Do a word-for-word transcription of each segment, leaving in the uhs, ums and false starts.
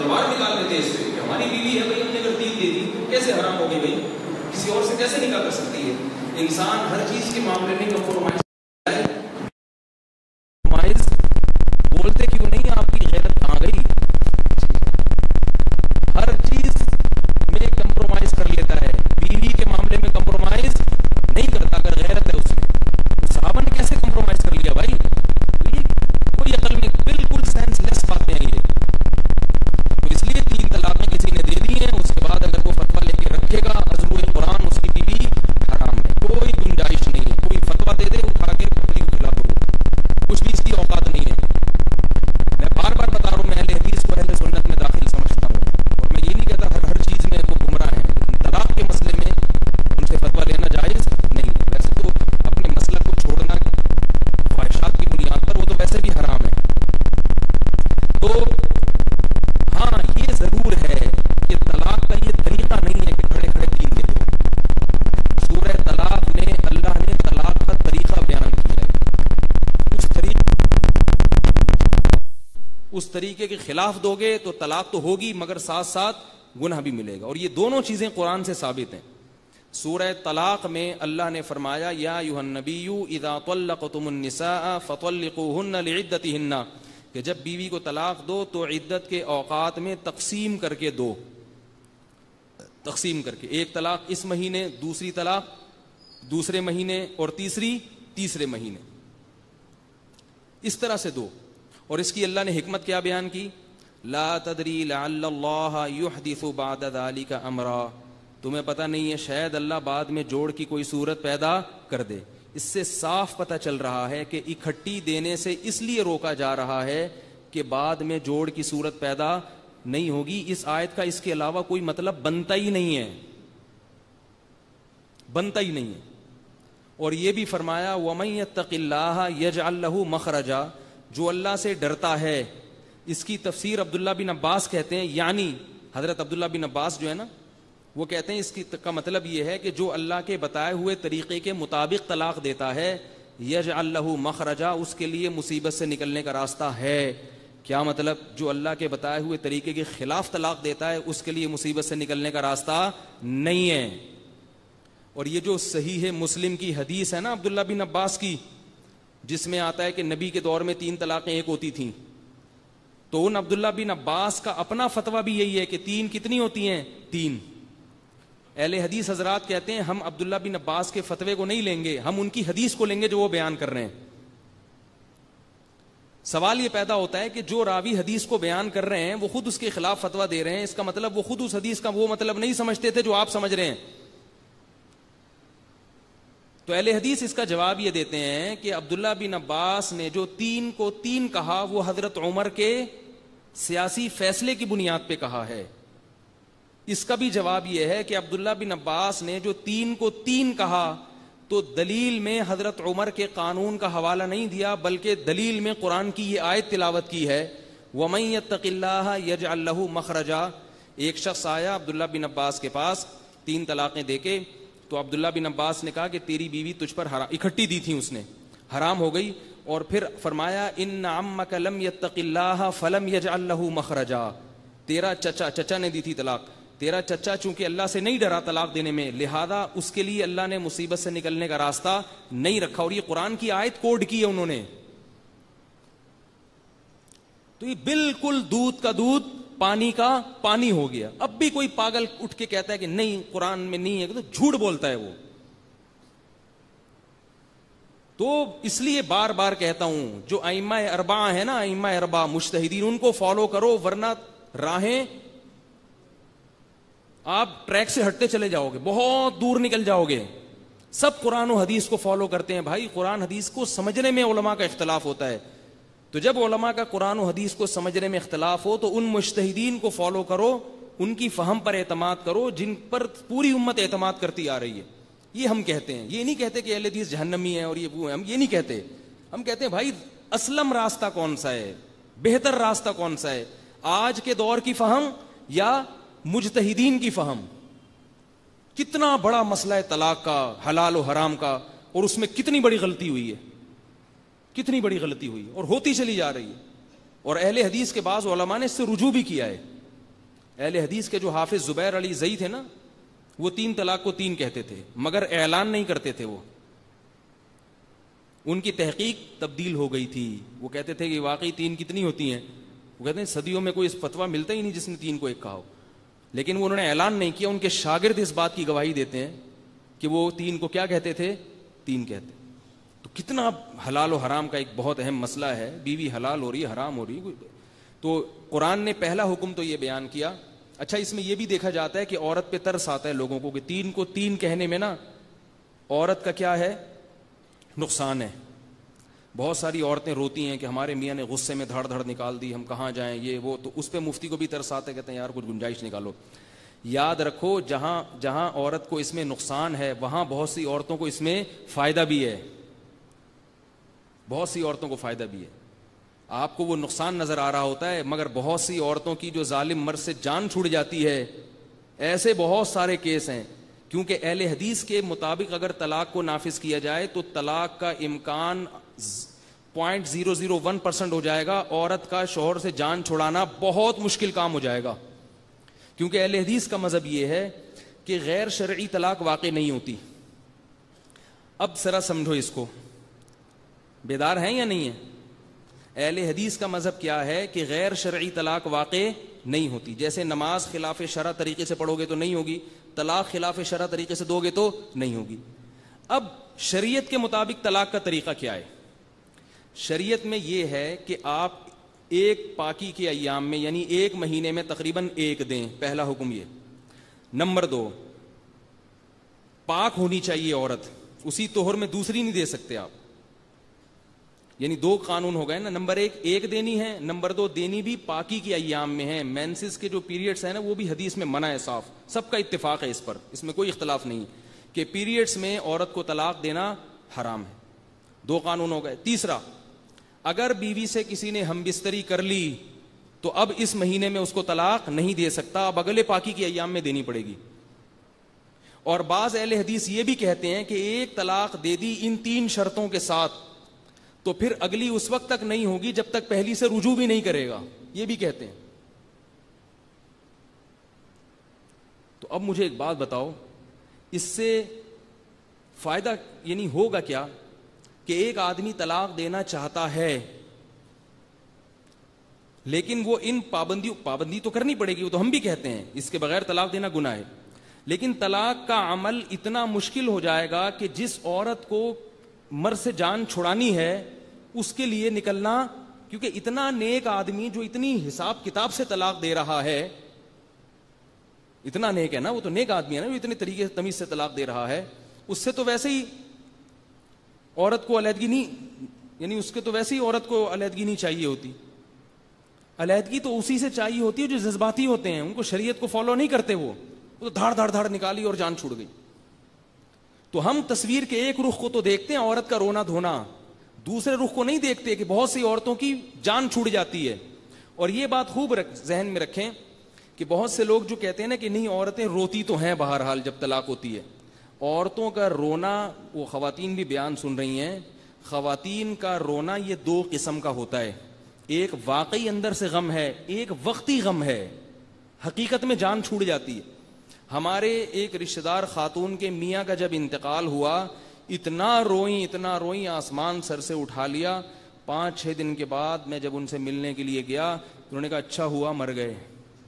تلوار نکال لیتے اس پہ کہ ہماری بیوی ہے بھائی، ہم نے اگر تین دے دی کیسے حرام ہو گئی بھائی، کسی اور سے کیسے نکاح کر سکتی ہے؟ انسان ہر چیز کے معاملے میں کمپرومائز بولتے کیوں نہیں؟ آپ کی غیرت کہاں گئی؟ ہر چیز میں کمپرومائز کر لیتا ہے، بیوی کے معاملے میں کمپرومائز نہیں کرتا اگر غیرت ہے اس میں۔ صحابہ نے کیسے کمپرومائز کر لیا بھائی؟ کوئی عقل میں بالکل سینس لیس باتیں ہیں یہ۔ تو اس لیے تین طلاقیں کسی نے دے دی ہیں، اس کے بعد اگر وہ فتویٰ لے کے رکھے گا عزم قرآن، اس کی بیوی حرام ہے، کوئی گنجائش نہیں ہے۔ کوئی فتویٰ دے دے اٹھا کے پتلی اٹھلا دو، کچھ بھی اس کی اوقات نہیں ہے۔ میں بار بار بتا رہا ہوں، میں اہل حدیث کو اہل سنت میں داخل سمجھتا ہوں، اور میں یہ نہیں کہتا ہر ہر چیز میں وہ گمراہ ہیں، لیکن طلاق کے مسئلے میں ان سے فتویٰ لینا جائز نہیں ہے۔ ویسے تو اپنے مسلک کو چھوڑنا خواہشات کی بنیاد پر وہ تو ویسے بھی حرام ہے۔ تو ہاں یہ ضرور ہے کہ طلاق کا یہ طریقہ نہیں ہے کہ کھڑے کھڑے تین دے دو۔ سورہ طلاق میں اللہ نے طلاق کا طریقہ بیان کیا ہے، اس طریقے اس طریقے کے خلاف دو گے تو طلاق تو ہوگی مگر ساتھ ساتھ گناہ بھی ملے گا، اور یہ دونوں چیزیں قرآن سے ثابت ہیں۔ سورہ طلاق میں اللہ نے فرمایا یا ایھا النبی اذا طلقتم النساء فطلقوهن لعدتهن، کہ جب بیوی کو طلاق دو تو عدت کے اوقات میں تقسیم کر کے دو، تقسیم کر کے، ایک طلاق اس مہینے، دوسری طلاق دوسرے مہینے، اور تیسری تیسرے مہینے، اس طرح سے دو۔ اور اس کی اللہ نے حکمت کیا بیان کی؟ لا تدری لعل اللہ یحدث بعد ذلک امرا، تمہیں پتہ نہیں ہے شاید اللہ بعد میں جوڑ کی کوئی صورت پیدا کر دے۔ اس سے صاف پتہ چل رہا ہے کہ اکٹھی دینے سے اس لیے روکا جا رہا ہے کہ بعد میں جوڑ کی صورت پیدا نہیں ہوگی۔ اس آیت کا اس کے علاوہ کوئی مطلب بنتا ہی نہیں ہے، بنتا ہی نہیں ہے۔ اور یہ بھی فرمایا وَمَن يَتَّقِ اللَّهَ يَجْعَل لَّهُ مَخْرَجًا، جو اللہ سے ڈرتا ہے۔ اس کی تفسیر عبداللہ بن عباس کہتے ہیں، یعنی حضرت عبداللہ بن عباس جو ہے نا وہ کہتے ہیں اس کی کا مطلب یہ ہے کہ جو اللہ کے بتائے ہوئے طریقے کے مطابق طلاق دیتا ہے، یجعل لہ مخرجا، اس کے لیے مصیبت سے نکلنے کا راستہ ہے۔ کیا مطلب؟ جو اللہ کے بتائے ہوئے طریقے کے خلاف طلاق دیتا ہے اس کے لیے مصیبت سے نکلنے کا راستہ نہیں ہے۔ اور یہ جو صحیح مسلم کی حدیث ہے نا عبداللہ بن عباس کی، جس میں آتا ہے کہ نبی کے دور میں تین طلاقیں ایک ہوتی تھیں، تو ان عبداللہ بن عباس کا اپنا فتویٰ بھی یہی ہے کہ تین کتنی ہوتی ہیں؟ تین۔ اہل حدیث حضرات کہتے ہیں ہم عبداللہ بن عباس کے فتوے کو نہیں لیں گے، ہم ان کی حدیث کو لیں گے جو وہ بیان کر رہے ہیں۔ سوال یہ پیدا ہوتا ہے کہ جو راوی حدیث کو بیان کر رہے ہیں وہ خود اس کے خلاف فتویٰ دے رہے ہیں، اس کا مطلب وہ خود اس حدیث کا وہ مطلب نہیں سمجھتے تھے جو آپ سمجھ رہے ہیں۔ تو اہل حدیث اس کا جواب یہ دیتے ہیں کہ عبداللہ بن عباس نے جو تین کو تین کہا وہ حضرت عمر کے سیاسی فیصلے کی بنیاد پہ کہا ہے۔ اس کا بھی جواب یہ ہے کہ عبداللہ بن عباس نے جو تین کو تین کہا تو دلیل میں حضرت عمر کے قانون کا حوالہ نہیں دیا، بلکہ دلیل میں قرآن کی یہ آیت تلاوت کی ہے وَمَن يَتَّقِ اللَّهَ يَجْعَل لَّهُ مَخْرَجًا۔ ایک شخص آیا عبداللہ بن عباس کے پاس تین طلاقیں دے کے، تو عبداللہ بن عباس نے کہا کہ تیری بیوی تجھ پر حرام، اکٹھی دی تھی اس نے، حرام ہو گئی، اور پھر فرمایا ان عمک لم یتق اللہ فلم یجعل لہ مخرجا، تیرا چچا، چچا نے دی تھی طلاق، تیرا چچا چونکہ اللہ سے نہیں ڈرا طلاق دینے میں، لہذا اس کے لیے اللہ نے مصیبت سے نکلنے کا راستہ نہیں رکھا۔ اور یہ قرآن کی آیت کوڈ کی ہے انہوں نے۔ تو یہ بالکل دودھ کا دودھ پانی کا پانی ہو گیا۔ اب بھی کوئی پاگل اٹھ کے کہتا ہے کہ نہیں قرآن میں نہیں ہے، تو جھوٹ بولتا ہے وہ۔ تو اس لیے بار بار کہتا ہوں جو ائمہ اربعہ ہے نا، ائمہ اربعہ مجتہدین، ان کو فالو کرو، ورنہ راہیں آپ ٹریک سے ہٹتے چلے جاؤ گے، بہت دور نکل جاؤ گے۔ سب قرآن و حدیث کو فالو کرتے ہیں بھائی، قرآن حدیث کو سمجھنے میں علماء کا اختلاف ہوتا ہے، تو جب علماء کا قرآن و حدیث کو سمجھنے میں اختلاف ہو تو ان مجتہدین کو فالو کرو، ان کی فہم پر اعتماد کرو جن پر پوری امت اعتماد کرتی آ رہی ہے۔ یہ ہم کہتے ہیں، یہ نہیں کہتے کہ اہل حدیث جہنمی ہے اور یہ وہ ہے، ہم یہ نہیں کہتے۔ ہم کہتے ہیں بھائی اسلم راستہ کون سا ہے، بہتر راستہ کون سا ہے، آج کے دور کی فہم یا مجتہدین کی فہم؟ کتنا بڑا مسئلہ ہے طلاق کا، حلال و حرام کا، اور اس میں کتنی بڑی غلطی ہوئی ہے، کتنی بڑی غلطی ہوئی اور ہوتی چلی جا رہی ہے۔ اور اہل حدیث کے بعض علماء نے اس سے رجوع بھی کیا ہے اہل حدیث کے جو حافظ زبیر علی زئی تھے نا، وہ تین طلاق کو تین کہتے تھے مگر اعلان نہیں کرتے تھے. وہ ان کی تحقیق تبدیل ہو گئی تھی. وہ کہتے تھے کہ واقعی تین کتنی ہوتی ہیں. وہ کہتے ہیں صدیوں میں کوئی اس فتویٰ ملتا ہی نہیں جس نے تین کو ایک کہا ہو، لیکن وہ انہوں نے اعلان نہیں کیا. ان کے شاگرد اس بات کی گواہی دیتے ہیں کہ وہ تین کو کیا کہتے تھے؟ تین کہتے. تو کتنا حلال و حرام کا ایک بہت اہم مسئلہ ہے. بیوی حلال ہو رہی ہے، حرام ہو رہی ہے. تو قرآن نے پہلا حکم تو یہ بیان کیا. اچھا، اس میں یہ بھی دیکھا جاتا ہے کہ عورت پہ ترس آتا ہے لوگوں کو کہ تین کو تین کہنے میں نا عورت کا کیا ہے؟ نقصان ہے. بہت ساری عورتیں روتی ہیں کہ ہمارے میاں نے غصے میں دھڑ دھڑ نکال دی، ہم کہاں جائیں یہ وہ. تو اس پہ مفتی کو بھی ترس آتا ہے، کہتے ہیں یار کچھ گنجائش نکالو. یاد رکھو جہاں جہاں عورت کو اس میں نقصان ہے وہاں بہت سی عورتوں کو اس میں فائدہ بھی ہے. بہت سی عورتوں کو فائدہ بھی ہے. آپ کو وہ نقصان نظر آ رہا ہوتا ہے مگر بہت سی عورتوں کی جو ظالم مرد سے جان چھوٹ جاتی ہے، ایسے بہت سارے کیس ہیں. کیونکہ اہل حدیث کے مطابق اگر طلاق کو نافذ کیا جائے تو طلاق کا امکان point zero zero one percent ہو جائے گا. عورت کا شوہر سے جان چھڑانا بہت مشکل کام ہو جائے گا. کیونکہ اہل حدیث کا مذہب یہ ہے کہ غیر شرعی طلاق واقع نہیں ہوتی. اب ذرا سمجھو اس کو، بیدار ہیں یا نہیں ہیں؟ اہل حدیث کا مذہب کیا ہے کہ غیر شرعی طلاق واقع نہیں ہوتی. جیسے نماز خلاف شرع طریقے سے پڑھو گے تو نہیں ہوگی، طلاق خلاف شرع طریقے سے دو گے تو نہیں ہوگی. اب شریعت کے مطابق طلاق کا طریقہ کیا ہے؟ شریعت میں یہ ہے کہ آپ ایک پاکی کے ایام میں یعنی ایک مہینے میں تقریباً ایک دیں. پہلا حکم یہ. نمبر دو، پاک ہونی چاہیے عورت، اسی طہر میں دوسری نہیں دے سکتے آپ. یعنی دو قانون ہو گئے نا. نمبر ایک ایک دینی ہے، نمبر دو دینی بھی پاکی کے ایام میں ہے. مینسز کے جو پیریڈز ہیں نا وہ بھی حدیث میں منع ہے صاف. سب کا اتفاق ہے اس پر، اس میں کوئی اختلاف نہیں کہ پیریڈز میں عورت کو طلاق دینا حرام ہے. دو قانون ہو گئے. تیسرا، اگر بیوی سے کسی نے ہم بستری کر لی تو اب اس مہینے میں اس کو طلاق نہیں دے سکتا، اب اگلے پاکی کے ایام میں دینی پڑے گی. اور بعض اہل حدیث یہ بھی کہتے ہیں کہ ایک طلاق دے دی ان تین شرطوں کے ساتھ تو پھر اگلی اس وقت تک نہیں ہوگی جب تک پہلی سے رجوع بھی نہیں کرے گا. یہ بھی کہتے ہیں. تو اب مجھے ایک بات بتاؤ، اس سے فائدہ یعنی ہوگا کیا کہ ایک آدمی طلاق دینا چاہتا ہے لیکن وہ ان پابندی پابندی تو کرنی پڑے گی، وہ تو ہم بھی کہتے ہیں اس کے بغیر طلاق دینا گناہ ہے. لیکن طلاق کا عمل اتنا مشکل ہو جائے گا کہ جس عورت کو مرد سے جان چھڑانی ہے اس کے لیے نکلنا، کیونکہ اتنا نیک آدمی جو اتنی حساب کتاب سے طلاق دے رہا ہے، اتنا نیک ہے نا، وہ تو نیک آدمی ہے نا، وہ اتنے طریقے سے تمیز سے طلاق دے رہا ہے، اس سے تو ویسے ہی عورت کو علیحدگی نہیں، یعنی اس کے تو ویسے ہی عورت کو علیحدگی نہیں چاہیے ہوتی. علیحدگی تو اسی سے چاہیے ہوتی ہے جو جذباتی ہوتے ہیں، ان کو شریعت کو فالو نہیں کرتے، وہ تو دھاڑ دھاڑ دھاڑ نکالی اور جان چھوڑ گئی. تو ہم تصویر کے ایک رخ کو تو دیکھتے ہیں، عورت کا رونا دھونا، دوسرے رخ کو نہیں دیکھتے کہ بہت سی عورتوں کی جان چھوٹ جاتی ہے. اور یہ بات خوب ذہن میں رکھیں کہ بہت سے لوگ جو کہتے ہیں نا کہ نہیں عورتیں روتی تو ہیں بہرحال جب طلاق ہوتی ہے. عورتوں کا رونا، وہ خواتین بھی بیان سن رہی ہیں، خواتین کا رونا یہ دو قسم کا ہوتا ہے. ایک واقعی اندر سے غم ہے، ایک وقتی غم ہے، حقیقت میں جان چھوٹ جاتی ہے. ہمارے ایک رشتہ دار خاتون کے میاں کا جب انتقال ہوا اتنا روئیں اتنا روئیں آسمان سر سے اٹھا لیا. پانچ چھ دن کے بعد میں جب ان سے ملنے کے لیے گیا انہوں نے کہا اچھا ہوا مر گئے،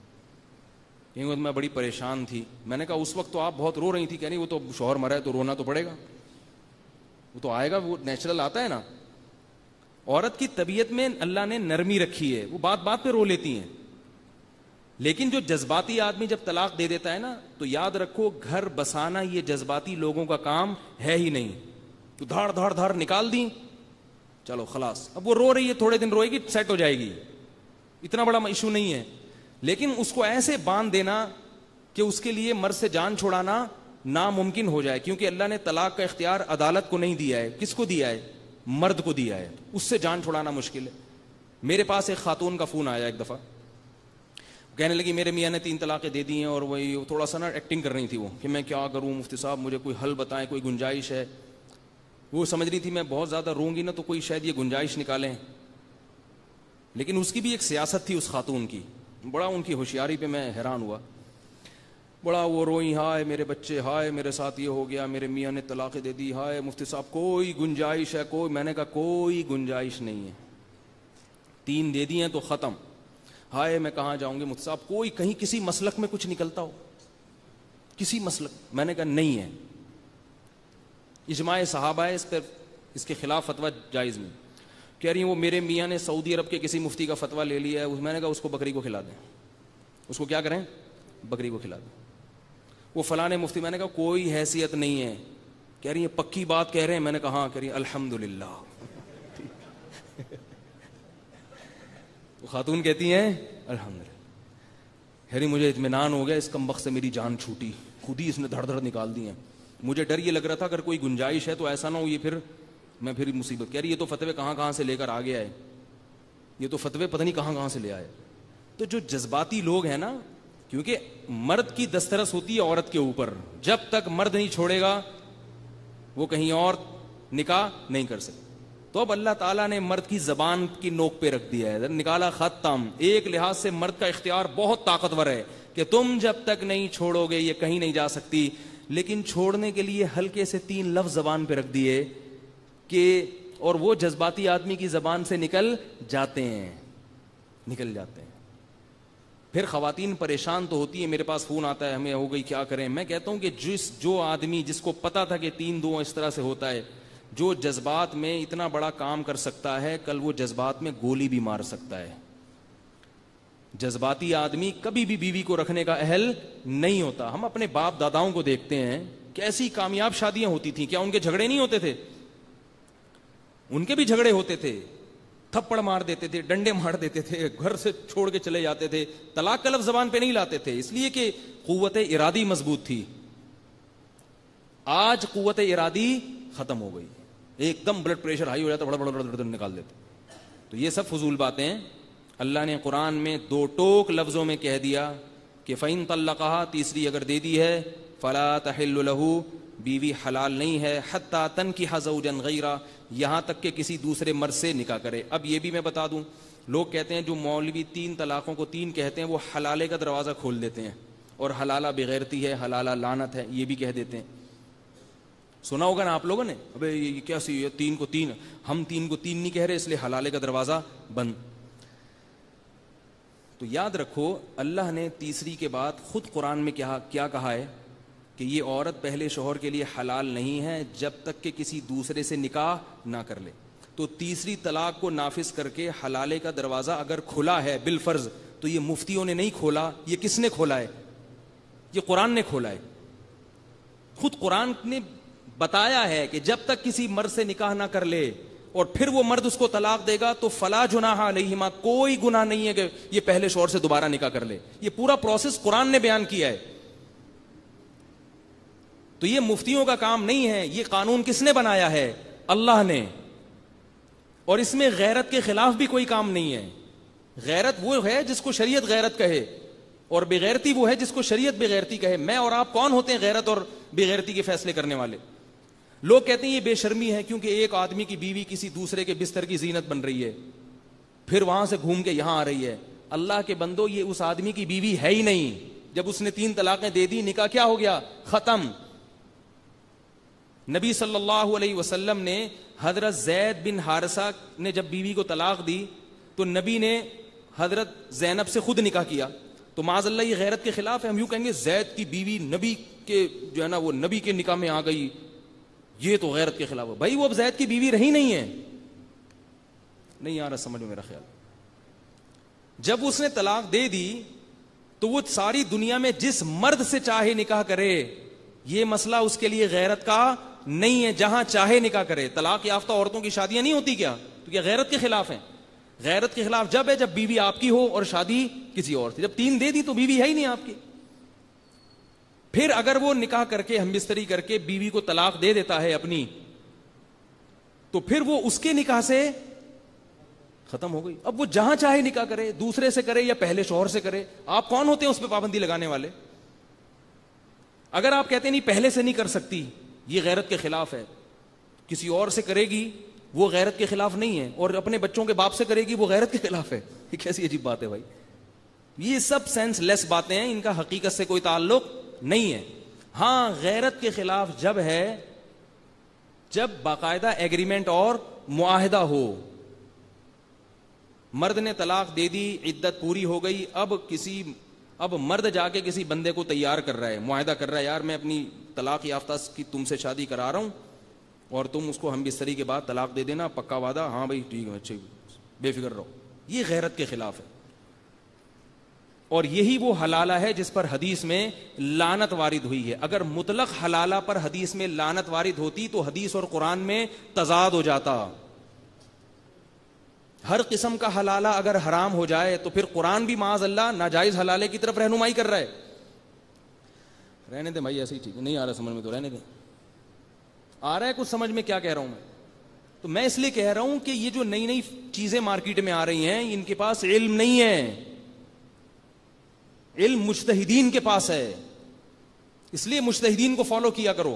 کیونکہ میں بڑی پریشان تھی. میں نے کہا اس وقت تو آپ بہت رو رہی تھی. کہہ نہیں وہ تو شوہر مرا ہے تو رونا تو پڑے گا، وہ تو آئے گا، وہ نیچرل آتا ہے نا. عورت کی طبیعت میں اللہ نے نرمی رکھی ہے، وہ بات بات پہ رو لیتی ہیں. لیکن جو جذباتی آدمی جب طلاق دے دیتا ہے نا تو یاد رکھو گھر بسانا یہ جذباتی لوگوں کا کام ہے ہی نہیں. تو دھاڑ دھاڑ دھاڑ نکال دی، چلو خلاص. اب وہ رو رہی ہے، تھوڑے دن روئے گی، سیٹ ہو جائے گی، اتنا بڑا ایشو نہیں ہے. لیکن اس کو ایسے باندھ دینا کہ اس کے لیے مرد سے جان چھڑانا ناممکن ہو جائے، کیونکہ اللہ نے طلاق کا اختیار عدالت کو نہیں دیا ہے. کس کو دیا ہے؟ مرد کو دیا ہے. اس سے جان چھڑانا مشکل ہے. میرے پاس ایک خاتون کا فون آیا ایک دفعہ، کہنے لگی میرے میاں نے تین طلاقیں دے دی ہیں اور وہی تھوڑا سا نا ایکٹنگ کر رہی تھی وہ کہ میں کیا کروں مفتی صاحب، مجھے کوئی حل بتائیں، کوئی گنجائش ہے. وہ سمجھ رہی تھی میں بہت زیادہ روں گی نا تو کوئی شاید یہ گنجائش نکالیں. لیکن اس کی بھی ایک سیاست تھی اس خاتون کی بڑا ان کی ہوشیاری پہ میں حیران ہوا. بڑا وہ روئی, ہائے میرے بچے, ہائے میرے ساتھ یہ ہو گیا, میرے میاں نے طلاق دے دی, ہائے مفتی صاحب کوئی گنجائش ہے کوئی؟ میں نے کہا کوئی گنجائش نہیں ہے, تین دے دی ہیں تو ختم. ہائے میں کہاں جاؤں گی مفتی صاحب, کوئی کہیں کسی مسلک میں کچھ نکلتا ہو, کسی مسلک؟ میں نے کہا نہیں ہے. اجماع صحابہ ہے اس پر, اس کے خلاف فتویٰ جائز نہیں. کہہ رہی ہیں وہ میرے میاں نے سعودی عرب کے کسی مفتی کا فتویٰ لے لیا ہے. میں نے کہا اس کو بکری کو کھلا دیں. اس کو کیا کریں؟ بکری کو کھلا دیں. وہ فلاں مفتی, میں نے کہا کوئی حیثیت نہیں ہے. کہہ رہی ہیں پکی بات کہہ رہے ہیں؟ میں نے کہا ہاں. کہہ رہی ہیں الحمدللہ. وہ خاتون کہتی ہیں الحمدللہ. کہہ رہی مجھے اطمینان ہو گیا, اس کم وقت سے میری جان چھوٹی, خود ہی اس نے دھڑ دھڑ نکال دی ہیں. مجھے ڈر یہ لگ رہا تھا اگر کوئی گنجائش ہے تو ایسا نہ ہو یہ پھر میں پھر مصیبت. کہہ رہی یہ تو فتوے کہاں کہاں سے لے کر آ گیا ہے, یہ تو فتوے پتہ نہیں کہاں کہاں سے لے آئے. تو جو جذباتی لوگ ہیں نا, کیونکہ مرد کی دسترس ہوتی ہے عورت کے اوپر, جب تک مرد نہیں چھوڑے گا وہ کہیں اور نکاح نہیں کر سکتے. تو اب اللہ تعالیٰ نے مرد کی زبان کی نوک پہ رکھ دیا ہے, نکالا ختم. ایک لحاظ سے مرد کا اختیار بہت طاقتور ہے کہ تم جب تک نہیں چھوڑو گے یہ کہیں نہیں جا سکتی. لیکن چھوڑنے کے لیے ہلکے سے تین لفظ زبان پہ رکھ دیے کہ, اور وہ جذباتی آدمی کی زبان سے نکل جاتے ہیں نکل جاتے ہیں پھر خواتین پریشان تو ہوتی ہیں, میرے پاس فون آتا ہے ہمیں ہو گئی کیا کریں. میں کہتا ہوں کہ جس جو آدمی جس کو پتا تھا کہ تین دو اس طرح سے ہوتا ہے, جو جذبات میں اتنا بڑا کام کر سکتا ہے, کل وہ جذبات میں گولی بھی مار سکتا ہے. جذباتی آدمی کبھی بھی بیوی کو رکھنے کا اہل نہیں ہوتا. ہم اپنے باپ داداؤں کو دیکھتے ہیں کیسی کامیاب شادیاں ہوتی تھیں, کیا ان کے جھگڑے نہیں ہوتے تھے؟ ان کے بھی جھگڑے ہوتے تھے, تھپڑ مار دیتے تھے, ڈنڈے مار دیتے تھے, گھر سے چھوڑ کے چلے جاتے تھے. طلاق کا لفظ زبان پہ نہیں لاتے تھے, اس لیے کہ قوت ارادی مضبوط تھی. آج قوت ارادی ختم ہو گئی, ایک دم بلڈ پریشر ہائی ہو جاتا, بڑا بڑا بڑا نکال دیتے. تو یہ سب فضول باتیں ہیں. اللہ نے قرآن میں دو ٹوک لفظوں میں کہہ دیا کہ فَإِن طَلَّقَهَا, تیسری اگر دے دی ہے, فَلَا تَحِلُّ لَهُ, بیوی حلال نہیں ہے, حَتَّى تَنْكِحَ زَوْجًا غَيْرَهُ, یہاں تک کہ کسی دوسرے مرد سے نکاح کرے. اب یہ بھی میں بتا دوں, لوگ کہتے ہیں جو مولوی تین طلاقوں کو تین کہتے ہیں وہ حلالے کا دروازہ کھول دیتے ہیں, اور حلالہ بغیرتی ہے, حلالہ لعنت ہے, یہ بھی کہہ دیتے ہیں. سنا ہوگا نا آپ لوگوں نے, ابے یہ کیا سی تین کو تین, ہم تین کو تین نہیں کہہ رہے اس لیے حلالے کا دروازہ بند. تو یاد رکھو اللہ نے تیسری کے بعد خود قرآن میں کیا کیا کہا ہے کہ یہ عورت پہلے شوہر کے لیے حلال نہیں ہے جب تک کہ کسی دوسرے سے نکاح نہ کر لے. تو تیسری طلاق کو نافذ کر کے حلالے کا دروازہ اگر کھلا ہے بالفرض, تو یہ مفتیوں نے نہیں کھولا, یہ کس نے کھولا ہے؟ یہ قرآن نے کھولا ہے. خود قرآن نے بتایا ہے کہ جب تک کسی مرد سے نکاح نہ کر لے اور پھر وہ مرد اس کو طلاق دے گا تو فلا جناح علیہما, کوئی گناہ نہیں ہے کہ یہ پہلے شوہر سے دوبارہ نکاح کر لے. یہ پورا پروسیس قرآن نے بیان کیا ہے. تو یہ مفتیوں کا کام نہیں ہے, یہ قانون کس نے بنایا ہے؟ اللہ نے. اور اس میں غیرت کے خلاف بھی کوئی کام نہیں ہے. غیرت وہ ہے جس کو شریعت غیرت کہے, اور بغیرتی وہ ہے جس کو شریعت بغیرتی کہے. میں اور آپ کون ہوتے ہیں غیرت اور بغیرتی کے فیصلے کرنے والے؟ لوگ کہتے ہیں یہ بے شرمی ہے کیونکہ ایک آدمی کی بیوی کسی دوسرے کے بستر کی زینت بن رہی ہے, پھر وہاں سے گھوم کے یہاں آ رہی ہے. اللہ کے بندو, یہ اس آدمی کی بیوی ہے ہی نہیں. جب اس نے تین طلاقیں دے دی, نکاح کیا ہو گیا؟ ختم. نبی صلی اللہ علیہ وسلم نے حضرت زید بن حارثہ نے جب بیوی کو طلاق دی تو نبی نے حضرت زینب سے خود نکاح کیا. تو معاذ اللہ یہ غیرت کے خلاف ہے. ہم یوں کہیں گے زید کی بیوی نبی کے جو ہے نا وہ نبی کے نکاح میں آ گئی, یہ تو غیرت کے خلاف ہے. بھائی وہ اب زید کی بیوی رہی نہیں ہے. نہیں آ رہا سمجھ میں میرا خیال. جب اس نے طلاق دے دی تو وہ ساری دنیا میں جس مرد سے چاہے نکاح کرے, یہ مسئلہ اس کے لیے غیرت کا نہیں ہے, جہاں چاہے نکاح کرے. طلاق یافتہ عورتوں کی شادیاں نہیں ہوتی کیا؟ تو کیا غیرت کے خلاف ہیں؟ غیرت کے خلاف جب ہے جب بیوی آپ کی ہو اور شادی کسی اور سے. جب تین دے دی تو بیوی ہے ہی نہیں آپ کی. پھر اگر وہ نکاح کر کے ہم بستری کر کے بیوی کو طلاق دے دیتا ہے اپنی, تو پھر وہ اس کے نکاح سے ختم ہو گئی. اب وہ جہاں چاہے نکاح کرے, دوسرے سے کرے یا پہلے شوہر سے کرے. آپ کون ہوتے ہیں اس پہ پابندی لگانے والے؟ اگر آپ کہتے ہیں نہیں پہلے سے نہیں کر سکتی, یہ غیرت کے خلاف ہے, کسی اور سے کرے گی وہ غیرت کے خلاف نہیں ہے, اور اپنے بچوں کے باپ سے کرے گی وہ غیرت کے خلاف ہے, یہ کیسی عجیب بات ہے بھائی. یہ سب سینس لیس باتیں ہیں، ان کا حقیقت سے کوئی تعلق نہیں ہے. ہاں غیرت کے خلاف جب ہے جب باقاعدہ ایگریمنٹ اور معاہدہ ہو. مرد نے طلاق دے دی، عدت پوری ہو گئی، اب کسی اب مرد جا کے کسی بندے کو تیار کر رہا ہے، معاہدہ کر رہا ہے، یار میں اپنی طلاق یافتہ کی تم سے شادی کرا رہا ہوں اور تم اس کو ہم بستری کے بعد طلاق دے دینا، پکا وعدہ، ہاں بھائی ٹھیک ہے، اچھے بے فکر رہو. یہ غیرت کے خلاف ہے. اور یہی وہ حلالہ ہے جس پر حدیث میں لعنت وارد ہوئی ہے. اگر مطلق حلالہ پر حدیث میں لعنت وارد ہوتی تو حدیث اور قرآن میں تضاد ہو جاتا. ہر قسم کا حلالہ اگر حرام ہو جائے تو پھر قرآن بھی معاذ اللہ ناجائز حلالے کی طرف رہنمائی کر رہا ہے. رہنے دیں بھائی، ایسے ہی ٹھیک ہے، نہیں آ رہا سمجھ میں تو رہنے دیں. آ رہا ہے کچھ سمجھ میں کیا کہہ رہا ہوں میں؟ تو میں اس لیے کہہ رہا ہوں کہ یہ جو نئی نئی چیزیں مارکیٹ میں آ رہی ہیں ان کے پاس علم نہیں ہے. علم مجتہدین کے پاس ہے، اس لیے مجتہدین کو فالو کیا کرو.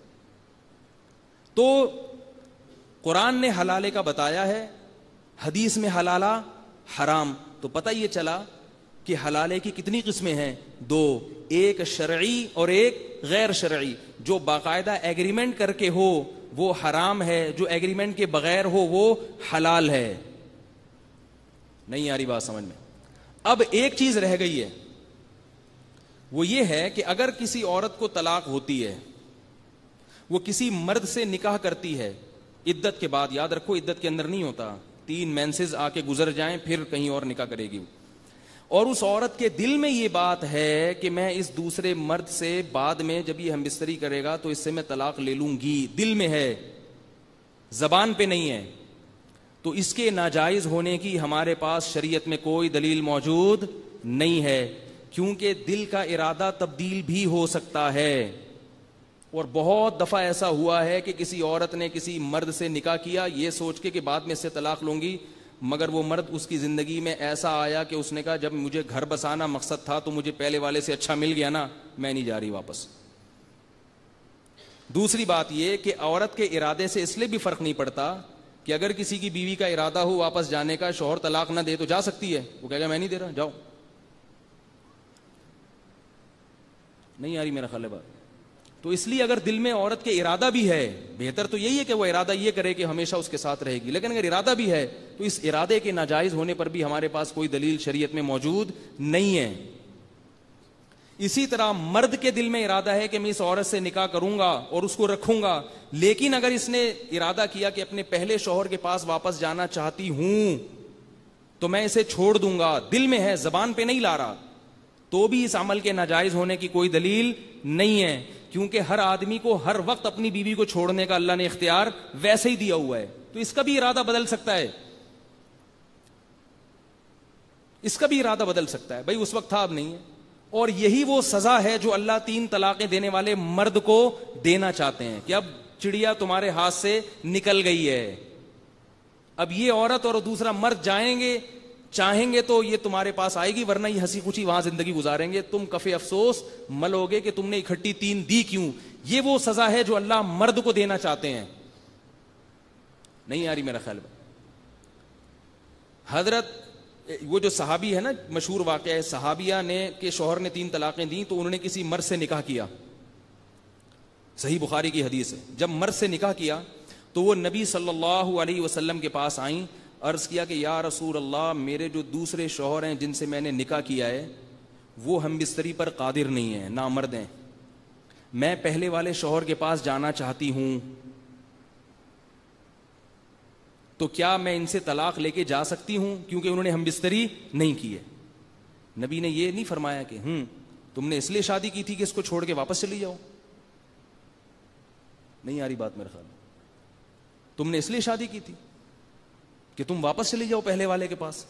تو قرآن نے حلالے کا بتایا ہے، حدیث میں حلالہ حرام. تو پتہ یہ چلا کہ حلالے کی کتنی قسمیں ہیں؟ دو، ایک شرعی اور ایک غیر شرعی. جو باقاعدہ ایگریمنٹ کر کے ہو وہ حرام ہے، جو ایگریمنٹ کے بغیر ہو وہ حلال ہے. نہیں آ رہی بات سمجھ میں؟ اب ایک چیز رہ گئی ہے، وہ یہ ہے کہ اگر کسی عورت کو طلاق ہوتی ہے، وہ کسی مرد سے نکاح کرتی ہے عدت کے بعد، یاد رکھو عدت کے اندر نہیں ہوتا، تین مینسز آ کے گزر جائیں پھر کہیں اور نکاح کرے گی. اور اس عورت کے دل میں یہ بات ہے کہ میں اس دوسرے مرد سے بعد میں جب یہ ہم بستری کرے گا تو اس سے میں طلاق لے لوں گی، دل میں ہے، زبان پہ نہیں ہے. تو اس کے ناجائز ہونے کی ہمارے پاس شریعت میں کوئی دلیل موجود نہیں ہے، کیونکہ دل کا ارادہ تبدیل بھی ہو سکتا ہے. اور بہت دفعہ ایسا ہوا ہے کہ کسی عورت نے کسی مرد سے نکاح کیا یہ سوچ کے کہ بعد میں اس سے طلاق لوں گی، مگر وہ مرد اس کی زندگی میں ایسا آیا کہ اس نے کہا جب مجھے گھر بسانا مقصد تھا تو مجھے پہلے والے سے اچھا مل گیا نا، میں نہیں جا رہی واپس. دوسری بات یہ کہ عورت کے ارادے سے اس لیے بھی فرق نہیں پڑتا کہ اگر کسی کی بیوی کا ارادہ ہو واپس جانے کا، شوہر طلاق نہ دے تو جا سکتی ہے، وہ کہے گا میں نہیں دے رہا، جاؤ. نہیں آ رہی میرا خیال ہے بات؟ تو اس لیے اگر دل میں عورت کے ارادہ بھی ہے، بہتر تو یہی ہے کہ وہ ارادہ یہ کرے کہ ہمیشہ اس کے ساتھ رہے گی، لیکن اگر ارادہ بھی ہے تو اس ارادے کے ناجائز ہونے پر بھی ہمارے پاس کوئی دلیل شریعت میں موجود نہیں ہے. اسی طرح مرد کے دل میں ارادہ ہے کہ میں اس عورت سے نکاح کروں گا اور اس کو رکھوں گا، لیکن اگر اس نے ارادہ کیا کہ اپنے پہلے شوہر کے پاس واپس جانا چاہتی ہوں تو میں اسے چھوڑ دوں گا، دل میں ہے، زبان پہ نہیں لا رہا، تو بھی اس عمل کے ناجائز ہونے کی کوئی دلیل نہیں ہے. کیونکہ ہر آدمی کو ہر وقت اپنی بیوی کو چھوڑنے کا اللہ نے اختیار ویسے ہی دیا ہوا ہے، تو اس کا بھی ارادہ بدل سکتا ہے، اس کا بھی ارادہ بدل سکتا ہے، بھائی اس وقت تھا اب نہیں ہے. اور یہی وہ سزا ہے جو اللہ تین طلاقیں دینے والے مرد کو دینا چاہتے ہیں کہ اب چڑیا تمہارے ہاتھ سے نکل گئی ہے، اب یہ عورت اور دوسرا مرد جائیں گے، چاہیں گے تو یہ تمہارے پاس آئے گی، ورنہ یہ ہنسی خوشی وہاں زندگی گزاریں گے، تم کفے افسوس ملوگے کہ تم نے اکٹھی تین دی کیوں. یہ وہ سزا ہے جو اللہ مرد کو دینا چاہتے ہیں. نہیں آ رہی میرا خیال میں؟ حضرت وہ جو صحابی ہے نا، مشہور واقعہ ہے، صحابیہ نے کہ شوہر نے تین طلاقیں دیں تو انہوں نے کسی مرد سے نکاح کیا، صحیح بخاری کی حدیث ہے. جب مرد سے نکاح کیا تو وہ نبی صلی اللہ علیہ وسلم کے پاس آئیں، عرض کیا کہ یا رسول اللہ، میرے جو دوسرے شوہر ہیں جن سے میں نے نکاح کیا ہے وہ ہم بستری پر قادر نہیں ہیں، نامرد ہیں، میں پہلے والے شوہر کے پاس جانا چاہتی ہوں، تو کیا میں ان سے طلاق لے کے جا سکتی ہوں کیونکہ انہوں نے ہم بستری نہیں کی ہے. نبی نے یہ نہیں فرمایا کہ ہم تم نے اس لیے شادی کی تھی کہ اس کو چھوڑ کے واپس چلی جاؤ. نہیں آ رہی بات میرے خیال میں؟ تم نے اس لیے شادی کی تھی کہ تم واپس چلی جاؤ پہلے والے کے پاس.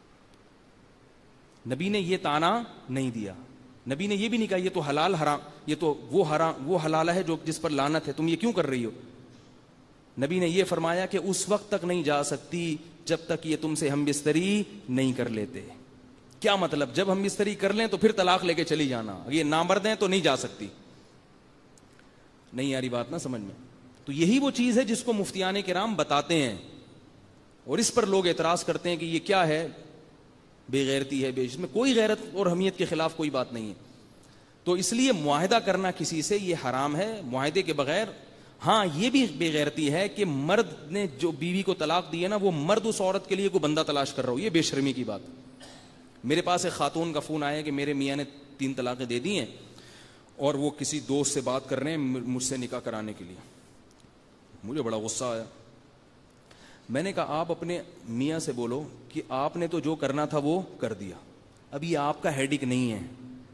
نبی نے یہ تانا نہیں دیا، نبی نے یہ بھی نہیں کہا یہ تو حلال حرام، یہ تو وہ حرام وہ حلال ہے جو جس پر لعنت ہے، تم یہ کیوں کر رہی ہو. نبی نے یہ فرمایا کہ اس وقت تک نہیں جا سکتی جب تک یہ تم سے ہم بستری نہیں کر لیتے. کیا مطلب؟ جب ہم بستری کر لیں تو پھر طلاق لے کے چلی جانا، یہ نامرد ہیں تو نہیں جا سکتی. نہیں آ رہی بات نا سمجھ میں؟ تو یہی وہ چیز ہے جس کو مفتیان کرام بتاتے ہیں، اور اس پر لوگ اعتراض کرتے ہیں کہ یہ کیا ہے. بے غیرتی ہے، بے، اس میں کوئی غیرت اور حمیت کے خلاف کوئی بات نہیں ہے. تو اس لیے معاہدہ کرنا کسی سے یہ حرام ہے معاہدے کے بغیر. ہاں یہ بھی بے غیرتی ہے کہ مرد نے جو بیوی کو طلاق دی ہے نا، وہ مرد اس عورت کے لیے کوئی بندہ تلاش کر رہا ہو، یہ بے شرمی کی بات. میرے پاس ایک خاتون کا فون آیا کہ میرے میاں نے تین طلاقیں دے دی ہیں اور وہ کسی دوست سے بات کر رہے ہیں مجھ سے نکاح کرانے کے لیے. مجھے بڑا غصہ آیا. میں نے کہا آپ اپنے میاں سے بولو کہ آپ نے تو جو کرنا تھا وہ کر دیا، اب یہ آپ کا ہیڈک نہیں ہے،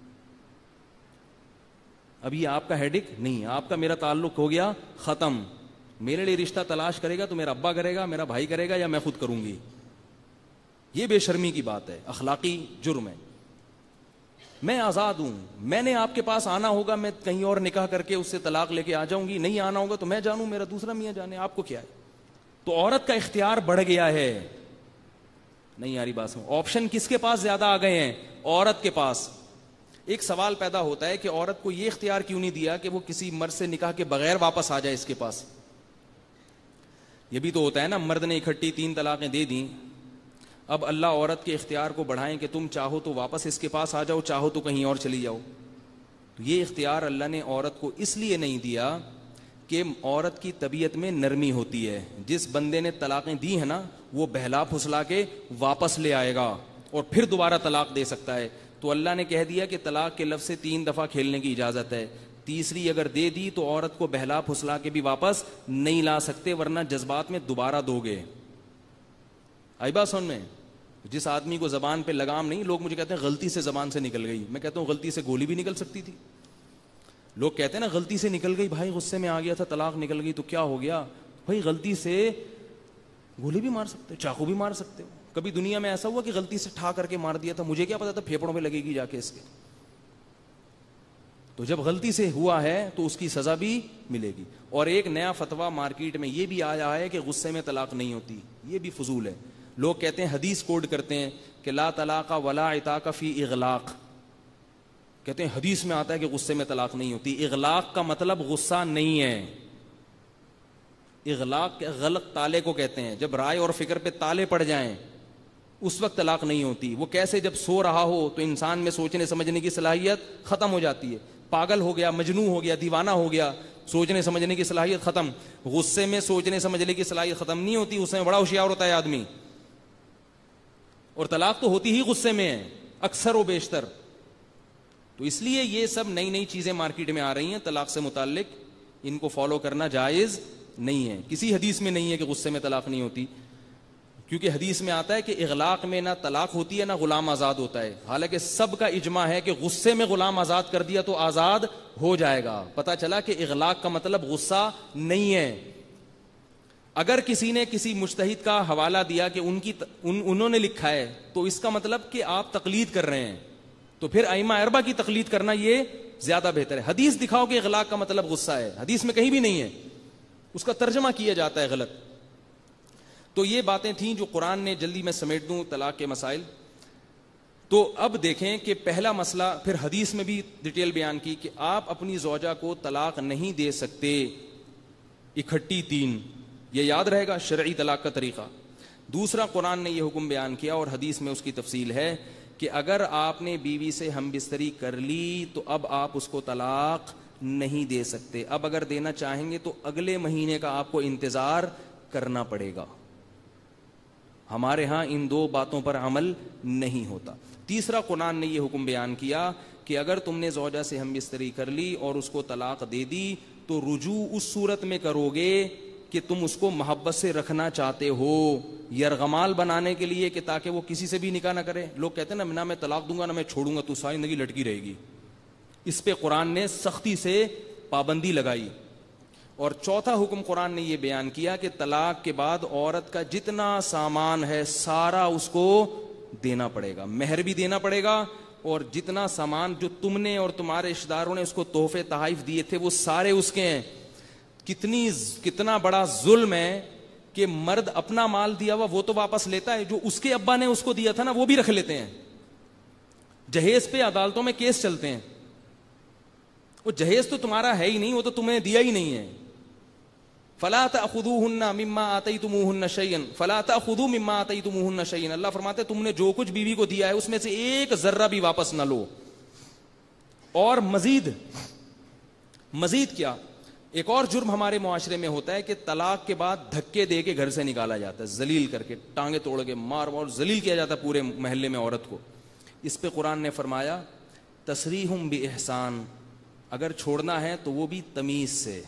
اب یہ آپ کا ہیڈک نہیں ہے، آپ کا میرا تعلق ہو گیا ختم. میرے لیے رشتہ تلاش کرے گا تو میرا ابا کرے گا، میرا بھائی کرے گا، یا میں خود کروں گی. یہ بے شرمی کی بات ہے، اخلاقی جرم ہے. میں آزاد ہوں، میں نے آپ کے پاس آنا ہوگا، میں کہیں اور نکاح کر کے اس سے طلاق لے کے آ جاؤں گی. نہیں آنا ہوگا تو میں جانوں، میرا دوسرا میاں جانے، آپ کو کیا ہے. تو عورت کا اختیار بڑھ گیا ہے. نہیں یاری بات سمجھ. آپشن کس کے پاس زیادہ آ گئے ہیں؟ عورت کے پاس. ایک سوال پیدا ہوتا ہے کہ عورت کو یہ اختیار کیوں نہیں دیا کہ وہ کسی مرد سے نکاح کے بغیر واپس آ جائے اس کے پاس. یہ بھی تو ہوتا ہے نا، مرد نے اکٹھی تین طلاقیں دے دیں، اب اللہ عورت کے اختیار کو بڑھائیں کہ تم چاہو تو واپس اس کے پاس آ جاؤ، چاہو تو کہیں اور چلی جاؤ. یہ اختیار اللہ نے عورت کو اس لیے نہیں دیا کہ عورت کی طبیعت میں نرمی ہوتی ہے. جس بندے نے طلاقیں دی ہیں نا، وہ بہلا پھسلا کے واپس لے آئے گا اور پھر دوبارہ طلاق دے سکتا ہے. تو اللہ نے کہہ دیا کہ طلاق کے لفظ سے تین دفعہ کھیلنے کی اجازت ہے. تیسری اگر دے دی تو عورت کو بہلا پھسلا کے بھی واپس نہیں لا سکتے، ورنہ جذبات میں دوبارہ دو گے. آئی بات سن میں؟ جس آدمی کو زبان پہ لگام نہیں، لوگ مجھے کہتے ہیں غلطی سے زبان سے نکل گئی. میں کہتا ہوں غلطی سے گولی بھی نکل سکتی تھی. لوگ کہتے ہیں نا غلطی سے نکل گئی، بھائی غصے میں آ گیا تھا طلاق نکل گئی تو کیا ہو گیا. بھائی غلطی سے گولی بھی مار سکتے ہو، چاقو بھی مار سکتے ہو. کبھی دنیا میں ایسا ہوا کہ غلطی سے ٹھا کر کے مار دیا تھا؟ مجھے کیا پتا تھا پھیپڑوں میں لگے گی جا کے اس کے. تو جب غلطی سے ہوا ہے تو اس کی سزا بھی ملے گی. اور ایک نیا فتویٰ مارکیٹ میں یہ بھی آیا ہے کہ غصے میں طلاق نہیں ہوتی. یہ بھی فضول ہے. لوگ کہتے ہیں حدیث کوڈ کرتے ہیں کہ لا طلاق ولا عتاق فی اغلاق. کہتے ہیں حدیث میں آتا ہے کہ غصے میں طلاق نہیں ہوتی. اغلاق کا مطلب غصہ نہیں ہے. اغلاق کے غلط تالے کو کہتے ہیں. جب رائے اور فکر پہ تالے پڑ جائیں اس وقت طلاق نہیں ہوتی. وہ کیسے؟ جب سو رہا ہو تو انسان میں سوچنے سمجھنے کی صلاحیت ختم ہو جاتی ہے. پاگل ہو گیا، مجنون ہو گیا، دیوانہ ہو گیا، سوچنے سمجھنے کی صلاحیت ختم. غصے میں سوچنے سمجھنے کی صلاحیت ختم نہیں ہوتی. اس میں بڑا ہوشیار ہوتا ہے آدمی. اور طلاق تو ہوتی ہی غصے میں ہے اکثر و بیشتر. تو اس لیے یہ سب نئی نئی چیزیں مارکیٹ میں آ رہی ہیں طلاق سے متعلق، ان کو فالو کرنا جائز نہیں ہے. کسی حدیث میں نہیں ہے کہ غصے میں طلاق نہیں ہوتی، کیونکہ حدیث میں آتا ہے کہ اغلاق میں نہ طلاق ہوتی ہے نہ غلام آزاد ہوتا ہے. حالانکہ سب کا اجماع ہے کہ غصے میں غلام آزاد کر دیا تو آزاد ہو جائے گا. پتہ چلا کہ اغلاق کا مطلب غصہ نہیں ہے. اگر کسی نے کسی مجتہد کا حوالہ دیا کہ ان کی ان انہوں نے لکھا ہے تو اس کا مطلب کہ آپ تقلید کر رہے ہیں، تو پھر ائمہ اربعہ کی تقلید کرنا یہ زیادہ بہتر ہے. حدیث دکھاؤ کہ اغلاق کا مطلب غصہ ہے، حدیث میں کہیں بھی نہیں ہے. اس کا ترجمہ کیا جاتا ہے غلط. تو یہ باتیں تھیں جو قرآن نے، جلدی میں سمیٹ دوں طلاق کے مسائل. تو اب دیکھیں کہ پہلا مسئلہ پھر حدیث میں بھی ڈیٹیل بیان کی کہ آپ اپنی زوجہ کو طلاق نہیں دے سکتے اکٹھی تین. یہ یاد رہے گا شرعی طلاق کا طریقہ. دوسرا قرآن نے یہ حکم بیان کیا اور حدیث میں اس کی تفصیل ہے کہ اگر آپ نے بیوی سے ہم بستری کر لی تو اب آپ اس کو طلاق نہیں دے سکتے. اب اگر دینا چاہیں گے تو اگلے مہینے کا آپ کو انتظار کرنا پڑے گا. ہمارے ہاں ان دو باتوں پر عمل نہیں ہوتا. تیسرا قرآن نے یہ حکم بیان کیا کہ اگر تم نے زوجہ سے ہم بستری کر لی اور اس کو طلاق دے دی تو رجوع اس صورت میں کرو گے کہ تم اس کو محبت سے رکھنا چاہتے ہو، یرغمال بنانے کے لیے کہ تاکہ وہ کسی سے بھی نکاح نہ کرے. لوگ کہتے ہیں نا نہ میں طلاق دوں گا نہ میں چھوڑوں گا، تو ساری زندگی لٹکی رہے گی. اس پہ قرآن نے سختی سے پابندی لگائی. اور چوتھا حکم قرآن نے یہ بیان کیا کہ طلاق کے بعد عورت کا جتنا سامان ہے سارا اس کو دینا پڑے گا، مہر بھی دینا پڑے گا، اور جتنا سامان جو تم نے اور تمہارے رشتہ داروں نے اس کو تحفے تحائف دیے تھے وہ سارے اس کے ہیں. کتنی کتنا بڑا ظلم ہے کہ مرد اپنا مال دیا ہوا وہ تو واپس لیتا ہے، جو اس کے ابا نے اس کو دیا تھا نا وہ بھی رکھ لیتے ہیں. جہیز پہ عدالتوں میں کیس چلتے ہیں. وہ جہیز تو تمہارا ہے ہی نہیں، وہ تو تمہیں دیا ہی نہیں ہے. فلا تأخذوهن مما آتيتموهن شيئا فلا تأخذوا مما آتيتموهن شيئا. اللہ فرماتے تم نے جو کچھ بیوی کو دیا ہے اس میں سے ایک ذرہ بھی واپس نہ لو. اور مزید مزید کیا ایک اور جرم ہمارے معاشرے میں ہوتا ہے کہ طلاق کے بعد دھکے دے کے گھر سے نکالا جاتا ہے, ذلیل کر کے, ٹانگیں توڑ کے مار مار ذلیل کیا جاتا ہے پورے محلے میں عورت کو. اس پہ قرآن نے فرمایا تسریحم باحسان, اگر چھوڑنا ہے تو وہ بھی تمیز سے.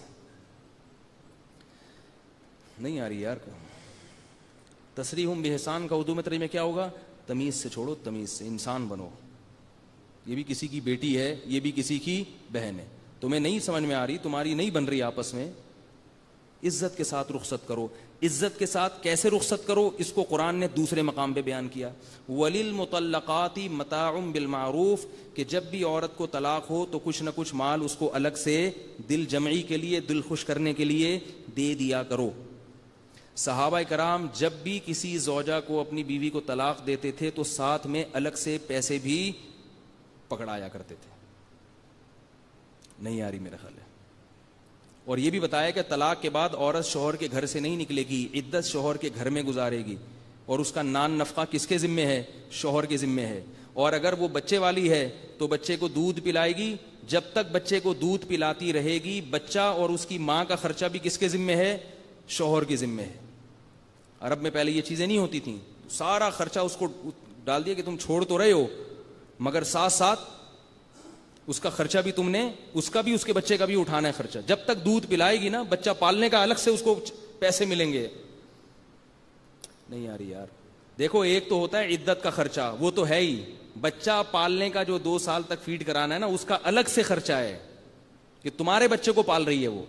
نہیں آ رہی یار, تسریحم باحسان کا اردو میں ترجمہ کیا ہوگا؟ تمیز سے چھوڑو, تمیز سے, انسان بنو. یہ بھی کسی کی بیٹی ہے, یہ بھی کسی کی بہن ہے, تمہیں نہیں سمجھ میں آ رہی, تمہاری نہیں بن رہی آپس میں, عزت کے ساتھ رخصت کرو. عزت کے ساتھ کیسے رخصت کرو اس کو قرآن نے دوسرے مقام پہ بیان کیا. وَلِلْمُطَلَّقَاتِ مَتَاعٌ بِالْمَعْرُوفِ, کہ جب بھی عورت کو طلاق ہو تو کچھ نہ کچھ مال اس کو الگ سے دل جمعی کے لیے, دل خوش کرنے کے لیے دے دیا کرو. صحابہ کرام جب بھی کسی زوجہ کو اپنی بیوی کو طلاق دیتے تھے تو ساتھ میں الگ سے پیسے بھی پکڑایا کرتے تھے. نہیں آ رہی میرا خیال ہے. اور یہ بھی بتایا کہ طلاق کے بعد عورت شوہر کے گھر سے نہیں نکلے گی, عدت شوہر کے گھر میں گزارے گی, اور اس کا نان نفقہ کس کے ذمے ہے؟ شوہر کے ذمے ہے. اور اگر وہ بچے والی ہے تو بچے کو دودھ پلائے گی, جب تک بچے کو دودھ پلاتی رہے گی بچہ اور اس کی ماں کا خرچہ بھی کس کے ذمے ہے؟ شوہر کے ذمے ہے. عرب میں پہلے یہ چیزیں نہیں ہوتی تھیں, سارا خرچہ اس کو ڈال دیا کہ تم چھوڑ تو رہے ہو مگر ساتھ ساتھ اس کا خرچہ بھی تم نے, اس کا بھی اس کے بچے کا بھی اٹھانا ہے خرچہ. جب تک دودھ پلائے گی نا بچہ پالنے کا الگ سے اس کو پیسے ملیں گے. نہیں آ رہی یار. دیکھو ایک تو ہوتا ہے عدت کا خرچہ, وہ تو ہے ہی, بچہ پالنے کا جو دو سال تک فیڈ کرانا ہے نا اس کا الگ سے خرچہ ہے کہ تمہارے بچے کو پال رہی ہے وہ.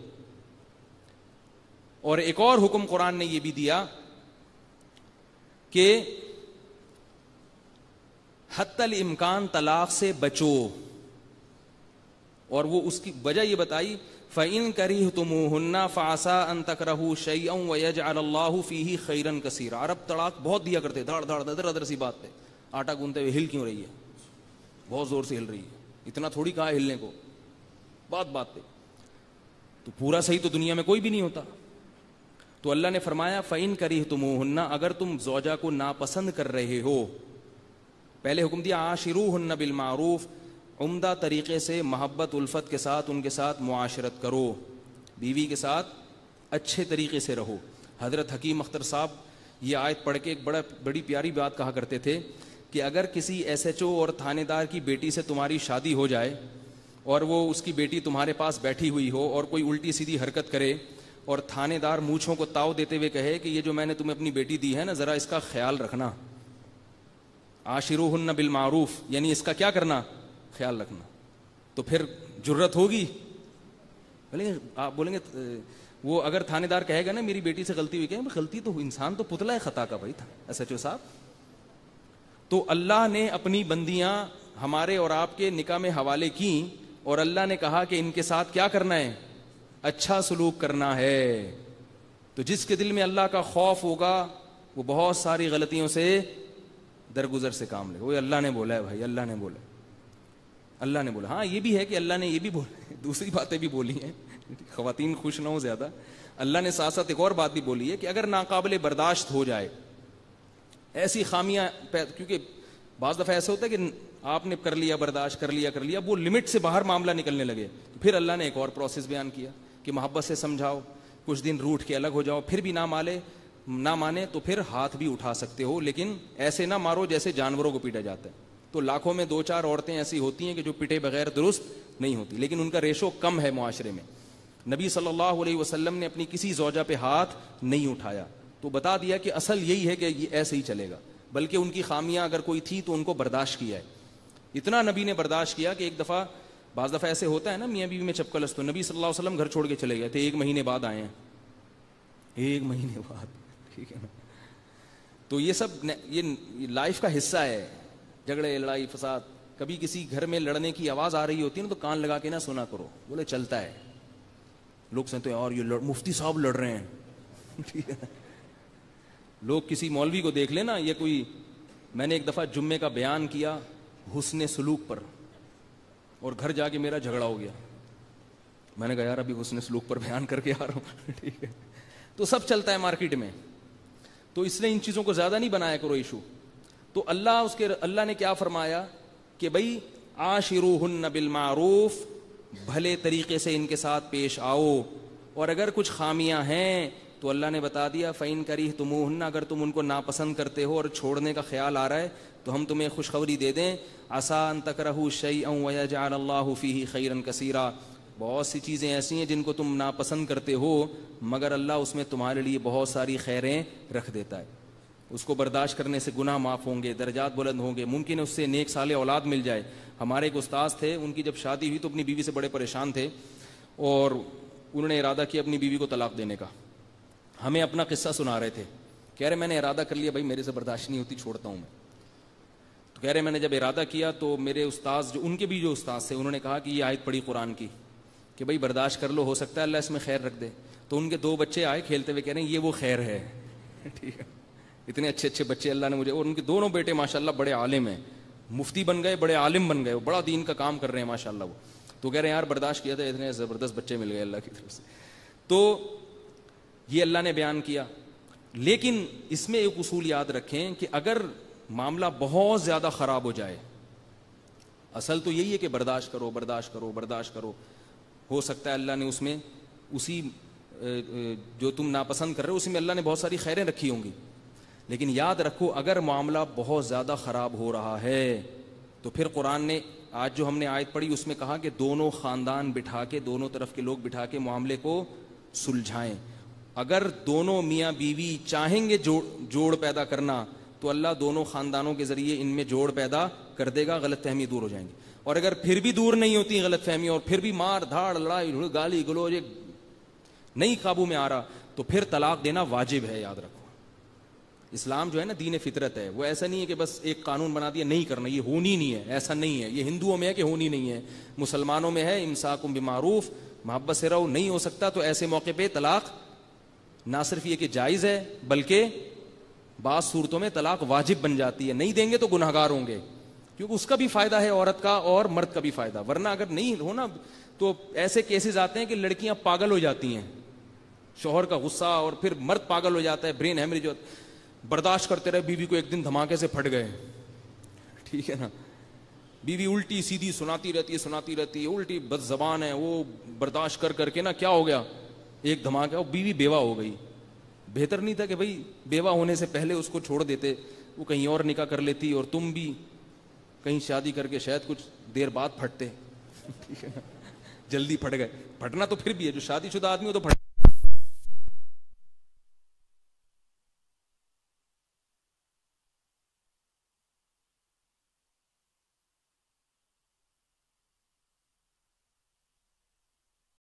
اور ایک اور حکم قرآن نے یہ بھی دیا کہ حتی الامکان طلاق سے بچو, اور وہ اس کی وجہ یہ بتائی فَإِن كَرِهْتُمُوهُنَّ فَعَسَىٰ أَن تَكْرَهُوا شَيْئًا وَيَجْعَلَ اللَّهُ فِيهِ خَيْرًا كَثِيرًا. عرب طلاق بہت دیا کرتے, دھڑ دھڑ دھڑ دھڑ سی بات پہ آٹا گوندتے ہوئے ہل کیوں رہی ہے, بہت زور سے ہل رہی ہے, اتنا تھوڑی کہا ہلنے کو, بات بات پہ. تو پورا صحیح تو دنیا میں کوئی بھی نہیں ہوتا. تو اللہ نے فرمایا فَإِن كَرِهْتُمُوهُنَّ, اگر تم زوجہ کو ناپسند کر رہے ہو, پہلے حکم دیا عاشروهن بالمعروف, عمدہ طریقے سے محبت الفت کے ساتھ ان کے ساتھ معاشرت کرو, بیوی کے ساتھ اچھے طریقے سے رہو. حضرت حکیم اختر صاحب یہ آیت پڑھ کے ایک بڑا بڑی پیاری بات کہا کرتے تھے کہ اگر کسی ایس ایچ او اور تھانے دار کی بیٹی سے تمہاری شادی ہو جائے اور وہ اس کی بیٹی تمہارے پاس بیٹھی ہوئی ہو اور کوئی الٹی سیدھی حرکت کرے اور تھانے دار مونچھوں کو تاؤ دیتے ہوئے کہے کہ یہ جو میں نے تمہیں اپنی بیٹی دی ہے نا ذرا اس کا خیال رکھنا, عاشروہن بالمعروف, یعنی اس کا کیا کرنا, خیال رکھنا, تو پھر جرت ہوگی. بولیں گے آپ بولیں گے وہ اگر تھانے دار کہے گا نا میری بیٹی سے غلطی ہوئی, کہ غلطی تو انسان تو پتلا ہے خطا کا بھائی تھا ایس ایچ او صاحب. تو اللہ نے اپنی بندیاں ہمارے اور آپ کے نکاح میں حوالے کی اور اللہ نے کہا کہ ان کے ساتھ کیا کرنا ہے, اچھا سلوک کرنا ہے. تو جس کے دل میں اللہ کا خوف ہوگا وہ بہت ساری غلطیوں سے درگزر سے کام لے. وہ اللہ نے بولا ہے بھائی, اللہ نے بولا, اللہ نے بولا. ہاں یہ بھی ہے کہ اللہ نے یہ بھی بولا, دوسری باتیں بھی بولی ہیں, خواتین خوش نہ ہو زیادہ. اللہ نے ساتھ ساتھ ایک اور بات بھی بولی ہے کہ اگر ناقابل برداشت ہو جائے ایسی خامیاں, کیونکہ بعض دفعہ ایسا ہوتا ہے کہ آپ نے کر لیا برداشت, کر لیا کر لیا وہ لمٹ سے باہر معاملہ نکلنے لگے, پھر اللہ نے ایک اور پروسیس بیان کیا کہ محبت سے سمجھاؤ, کچھ دن روٹ کے الگ ہو جاؤ, پھر بھی نہ مانے نہ مانے تو پھر ہاتھ بھی اٹھا سکتے ہو, لیکن ایسے نہ مارو جیسے جانوروں کو پیٹا جاتا ہے. تو لاکھوں میں دو چار عورتیں ایسی ہوتی ہیں کہ جو پٹے بغیر درست نہیں ہوتی, لیکن ان کا ریشو کم ہے معاشرے میں. نبی صلی اللہ علیہ وسلم نے اپنی کسی زوجہ پہ ہاتھ نہیں اٹھایا, تو بتا دیا کہ اصل یہی ہے کہ یہ ایسے ہی چلے گا, بلکہ ان کی خامیاں اگر کوئی تھی تو ان کو برداشت کیا ہے. اتنا نبی نے برداشت کیا کہ ایک دفعہ, بعض دفعہ ایسے ہوتا ہے نا میاں بیوی میں چپکلس, تو نبی صلی اللہ علیہ وسلم گھر چھوڑ کے چلے گئے تھے, ایک مہینے بعد آئے ہیں, ایک مہینے بعد, ٹھیک ہے نا. تو یہ سب یہ لائف کا حصہ ہے, جھگڑے لڑائی فساد. کبھی کسی گھر میں لڑنے کی آواز آ رہی ہوتی ہے نا تو کان لگا کے نہ سنا کرو, بولے چلتا ہے, لوگ سنتے ہیں اور یہ لڑ, مفتی صاحب لڑ رہے ہیں, ٹھیک ہے. لوگ کسی مولوی کو دیکھ لینا, یہ کوئی, میں نے ایک دفعہ جمعے کا بیان کیا حسن سلوک پر اور گھر جا کے میرا جھگڑا ہو گیا. میں نے کہا یار ابھی حسن سلوک پر بیان کر کے آ رہا ہوں, ٹھیک ہے. تو سب چلتا ہے مارکیٹ میں, تو اس نے ان چیزوں کو زیادہ نہیں بنایا کرو ایشو. تو اللہ اس کے اللہ نے کیا فرمایا کہ بھائی عاشروہن بالمعروف, بھلے طریقے سے ان کے ساتھ پیش آؤ, اور اگر کچھ خامیاں ہیں تو اللہ نے بتا دیا فَإِن كَرِهْتُمُوهُنَّ, اگر تم ان کو ناپسند کرتے ہو اور چھوڑنے کا خیال آ رہا ہے تو ہم تمہیں خوشخبری دے دیں, عَسَىٰ أَن تَكْرَهُوا شَيْئًا وَيَجْعَلَ اللَّهُ فِيهِ خَيْرًا كَثِيرًا, بہت سی چیزیں ایسی ہیں جن کو تم ناپسند کرتے ہو مگر اللہ اس میں تمہارے لیے بہت ساری خیریں رکھ دیتا ہے. اس کو برداشت کرنے سے گناہ معاف ہوں گے, درجات بلند ہوں گے, ممکن ہے اس سے نیک صالح اولاد مل جائے. ہمارے ایک استاذ تھے, ان کی جب شادی ہوئی تو اپنی بیوی سے بڑے پریشان تھے اور انہوں نے ارادہ کیا اپنی بیوی کو طلاق دینے کا. ہمیں اپنا قصہ سنا رہے تھے, کہہ رہے میں نے ارادہ کر لیا بھائی میرے سے برداشت نہیں ہوتی, چھوڑتا ہوں میں. تو کہہ رہے میں نے جب ارادہ کیا تو میرے استاذ جو ان کے بھی جو استاذ تھے انہوں نے کہا کہ یہ آیت پڑھی قرآن کی کہ بھائی برداشت کر لو, ہو سکتا ہے اللہ اس میں خیر رکھ دے. تو ان کے دو بچے آئے کھیلتے ہوئے, کہہ رہے ہیں یہ وہ خیر ہے. ٹھیک ہے, اتنے اچھے اچھے بچے اللہ نے مجھے, اور ان کے دونوں بیٹے ماشاءاللہ بڑے عالم ہیں, مفتی بن گئے, بڑے عالم بن گئے, بڑا دین کا کام کر رہے ہیں ماشاءاللہ وہ. تو کہہ رہے ہیں یار برداشت کیا تھا, اتنے زبردست بچے مل گئے اللہ کی طرف سے. تو یہ اللہ نے بیان کیا, لیکن اس میں ایک اصول یاد رکھیں کہ اگر معاملہ بہت زیادہ خراب ہو جائے, اصل تو یہی ہے کہ برداشت کرو برداشت کرو برداشت کرو, ہو سکتا ہے اللہ نے اس میں اسی جو تم ناپسند کر رہے ہو اسی میں اللہ نے بہت ساری خیریں رکھی ہوں گی. لیکن یاد رکھو اگر معاملہ بہت زیادہ خراب ہو رہا ہے تو پھر قرآن نے آج جو ہم نے آیت پڑھی اس میں کہا کہ دونوں خاندان بٹھا کے, دونوں طرف کے لوگ بٹھا کے معاملے کو سلجھائیں. اگر دونوں میاں بیوی چاہیں گے جوڑ جوڑ پیدا کرنا تو اللہ دونوں خاندانوں کے ذریعے ان میں جوڑ پیدا کر دے گا, غلط فہمی دور ہو جائیں گی. اور اگر پھر بھی دور نہیں ہوتی غلط فہمی اور پھر بھی مار دھاڑ لڑائی گالی گلوچ نہیں قابو میں آ رہا تو پھر طلاق دینا واجب ہے. یاد رکھو اسلام جو ہے نا دین فطرت ہے, وہ ایسا نہیں ہے کہ بس ایک قانون بنا دیا نہیں کرنا, یہ ہونی نہیں ہے, ایسا نہیں ہے. یہ ہندوؤں میں ہے کہ ہونی نہیں ہے, مسلمانوں میں ہے امساکم بمعروف, محبت سے رہو. نہیں ہو سکتا تو ایسے موقع پہ طلاق نہ صرف یہ کہ جائز ہے بلکہ بعض صورتوں میں طلاق واجب بن جاتی ہے. نہیں دیں گے تو گنہگار ہوں گے, کیونکہ اس کا بھی فائدہ ہے عورت کا اور مرد کا بھی فائدہ. ورنہ اگر نہیں ہونا تو ایسے کیسز آتے ہیں کہ لڑکیاں پاگل ہو جاتی ہیں, شوہر کا غصہ اور پھر مرد پاگل ہو جاتا ہے, برین ہیمریج, برداشت کرتے رہے, بیوی کو ایک دن دھماکے سے پھٹ گئے. ٹھیک ہے نا, بیوی الٹی سیدھی سناتی رہتی ہے سناتی رہتی ہے الٹی بد زبان ہے, وہ برداشت کر کر کے نا کیا ہو گیا ایک دھماکہ, اور بیوی بیوہ ہو گئی. بہتر نہیں تھا کہ بھائی بیوہ ہونے سے پہلے اس کو چھوڑ دیتے, وہ کہیں اور نکاح کر لیتی اور تم بھی کہیں شادی کر کے شاید کچھ دیر بعد پھٹتے. ٹھیک ہے نا, جلدی پھٹ گئے. پھٹنا تو پھر بھی ہے, جو شادی شدہ آدمی ہو تو پھٹ